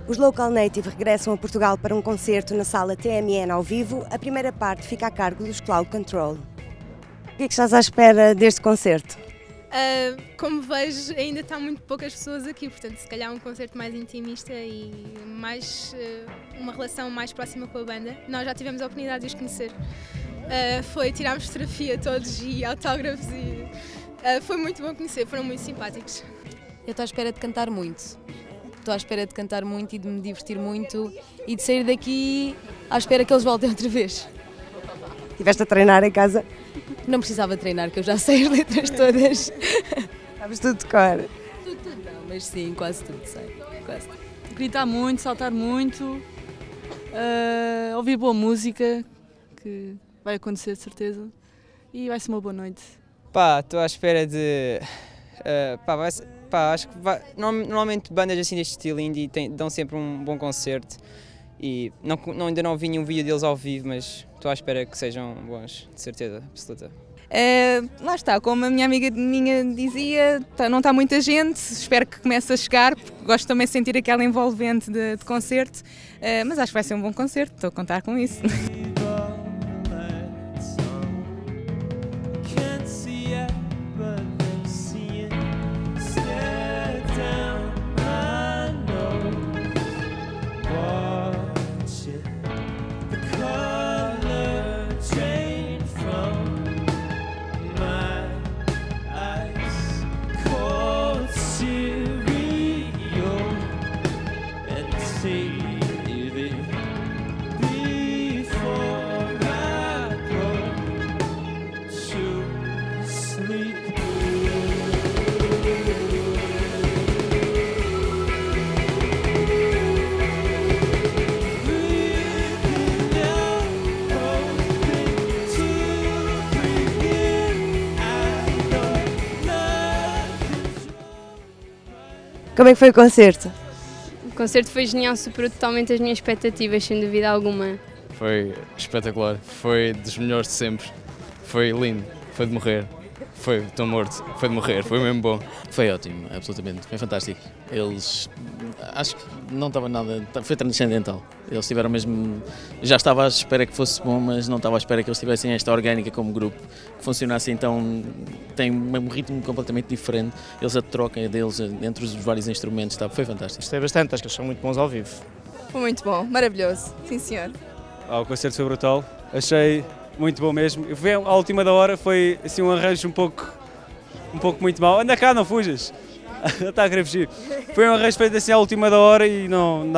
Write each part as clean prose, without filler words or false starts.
Os Local Native regressam a Portugal para um concerto na sala TMN ao vivo. A primeira parte fica a cargo dos Cloud Control. O que é que estás à espera deste concerto? Como vejo, ainda está muito poucas pessoas aqui, portanto, se calhar um concerto mais intimista e mais uma relação mais próxima com a banda. Nós já tivemos a oportunidade de os conhecer. Tirámos fotografia todos e autógrafos e foi muito bom conhecer, foram muito simpáticos. Eu estou à espera de cantar muito. Estou à espera de cantar muito e de me divertir muito e de sair daqui à espera que eles voltem outra vez. Estiveste a treinar em casa? Não precisava treinar, que eu já sei as letras todas. Sabes tudo de cor? Tudo não, mas sim, quase tudo sei. Quase tudo. Gritar muito, saltar muito, ouvir boa música, que vai acontecer de certeza, e vai ser uma boa noite. Estou à espera de... acho que normalmente bandas assim deste estilo indie dão sempre um bom concerto e ainda não vi nenhum vídeo deles ao vivo, mas estou à espera que sejam bons, de certeza absoluta. Lá está, como a minha amiga minha dizia, não está muita gente, espero que comece a chegar, porque gosto também de sentir aquela envolvente de concerto, mas acho que vai ser um bom concerto, estou a contar com isso. Como é que foi o concerto? O concerto foi genial, superou totalmente as minhas expectativas, sem dúvida alguma. Foi espetacular, foi dos melhores de sempre, foi lindo, foi de morrer, estou morto, foi de morrer, foi mesmo bom. Foi ótimo, absolutamente, foi fantástico. Eles, acho que não estava nada, foi transcendental. Eles tiveram mesmo, já estava à espera que fosse bom, mas não estava à espera que eles tivessem esta orgânica como grupo, que funcionasse então, tem um ritmo completamente diferente. Eles a troca deles entre os vários instrumentos, foi fantástico. Gostei bastante, acho que eles são muito bons ao vivo. Foi muito bom, maravilhoso, sim senhor. O concerto foi brutal, achei muito bom mesmo. Eu fui à última da hora, foi assim um arranjo um pouco muito mau. Anda cá, não fujas. Está a querer fugir. Foi um arranjo feito assim à última da hora e não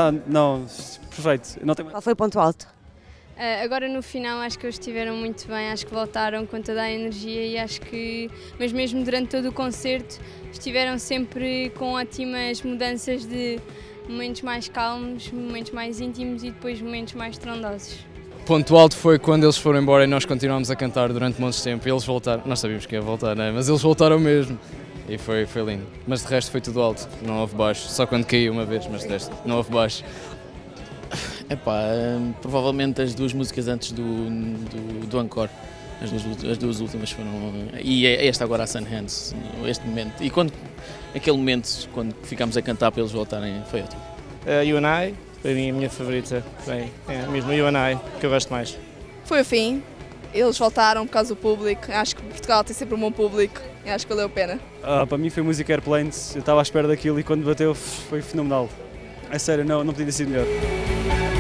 perfeito. Não tem... Qual foi o ponto alto? Agora no final acho que eles estiveram muito bem, acho que voltaram com toda a energia e acho que, mas mesmo durante todo o concerto, estiveram sempre com ótimas mudanças de momentos mais calmos, momentos mais íntimos e depois momentos mais estrondosos. Ponto alto foi quando eles foram embora e nós continuámos a cantar durante muito tempo e eles voltaram, nós sabíamos que ia voltar, né? Mas eles voltaram mesmo e foi lindo. Mas de resto foi tudo alto, não houve baixo, só quando caiu uma vez, mas de resto não houve baixo. Provavelmente as duas músicas antes do encore, as duas últimas foram, e esta agora a Sun Hands, este momento, e aquele momento quando ficámos a cantar para eles voltarem, foi ótimo. You and I, para mim a minha favorita, é mesmo You and I, que eu gosto mais. Foi o fim, eles voltaram por causa do público, acho que Portugal tem sempre um bom público e acho que valeu a pena. Para mim foi música Airplanes, eu estava à espera daquilo e quando bateu foi fenomenal. É sério, não podia ter sido melhor.